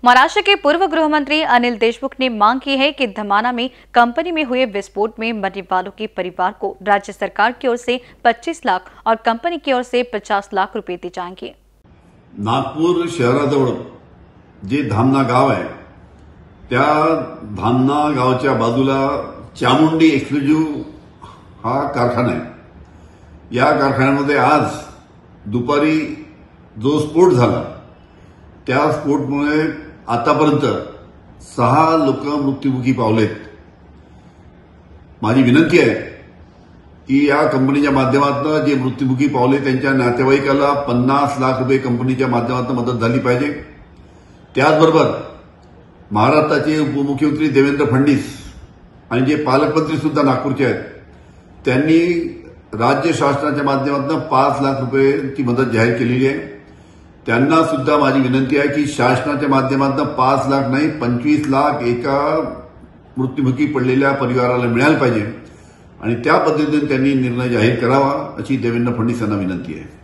महाराष्ट्र के पूर्व गृह मंत्री अनिल देशमुख ने मांग की है कि धमाना में कंपनी में हुए विस्फोट में मरने वालों के परिवार को राज्य सरकार की ओर से 25 लाख और कंपनी की ओर से 50 लाख रुपए दिए जाएंगे। नागपूर शहराजवळ जे धामना गाव आहे त्या धामना गावच्या बाजूला चामुंडी एक्सक्लुझिव्ह हा कारखाना आहे। या कारखान्यामध्ये आज दुपारी जो स्फोट झाला त्या स्फोटमुळे आतापर्यंत 6 लोक मृत्युमुखी पावलेत। माझी विनंती आहे की या कंपनीच्या माध्यमातून जे मृत्युमुखी पावले त्यांच्या नातेवाईकाला 50 लाख रुपये कंपनीच्या माध्यमातून मदत झाली पाहिजे। त्याचबरोबर महाराष्ट्राचे उपमुख्यमंत्री देवेंद्र फडणवीस आणि जे पालकमंत्री सुद्धा नागपूरचे आहेत त्यांनी राज्य शासनाच्या माध्यमातून 5 लाख रुपयांची मदत जाहीर केलेली आहे। त्यांना सुद्धा माझी विनंती आहे की शासनाच्या माध्यमातून 5 लाख नाही 25 लाख एका मृत्युमुखी पडलेल्या परिवाराला मिळाले पाहिजे आणि त्या पद्धतीने त्यांनी निर्णय जाहीर करावा अशी देवेंद्र फडणवीस यांना विनंती आहे।